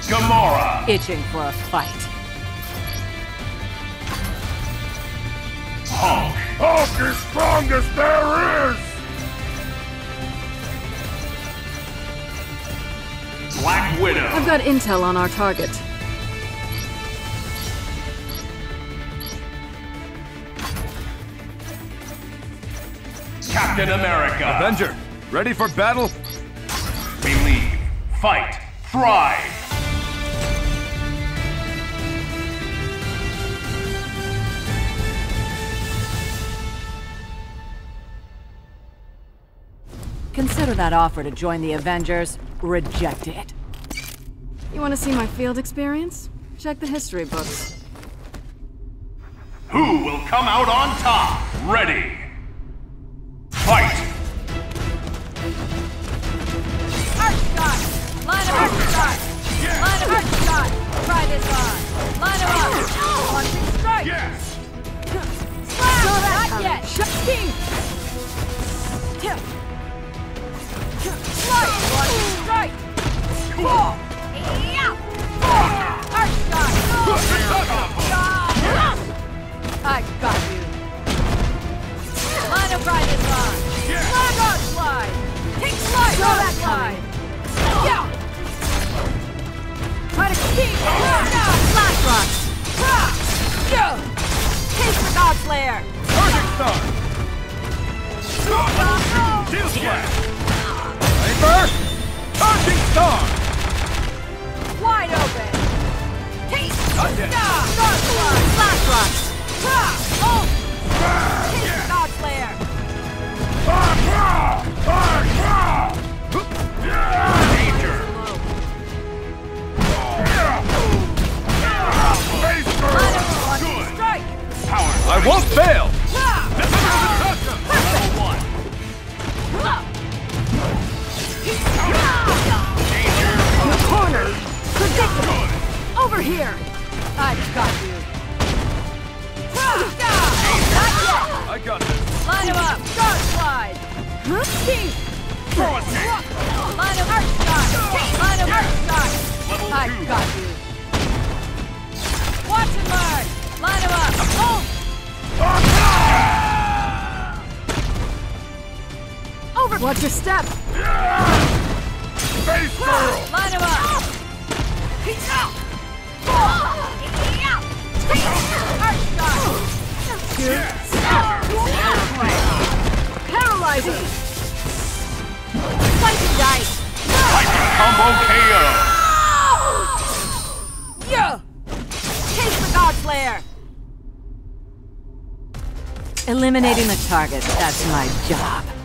Gamora! Itching for a fight. Hulk! Hulk is strongest there is! Black Widow! I've got intel on our target. Captain America! Avenger, ready for battle? Believe, fight, thrive! Consider that offer to join the Avengers rejected. You want to see my field experience? Check the history books. Who will come out on top? Ready! Fight! Arc shot! Line of arc shot! Line of arc shot! Try this on! Line of up! Punching strike! Yes! Slash! Not yet! King! Slide! Punching strike! Cool! Arc shot! I got you! Line of ride is on! Flag on slide! Take slide! Saw that slide! Yeah! Try to keep! Flash rock! Taste the God Slayer! Perfect start! Shield Slash! Paper! Charging star! Wide open! Taste! Not yet. God Slide! Flash rock! Oh! Taste the God Slayer! Danger! Line of punching Good! strike! Power! I won't fail! One! In the corner! Predictable! Good! Over here! I've got you! Not yet! I got this. Line him up! God Slide! King! Throw a kick! Line of arc shot! Line of arc shot! Level I've 2! got you! Watch and learn! Line him up! Oh! Over! Watch your step! Space girl! Line him up! He's out! Arc shot! Paralyzing! Slicing dice! Titan Combo KO! Yeah! Taste the God Slayer! Eliminating the target, that's my job.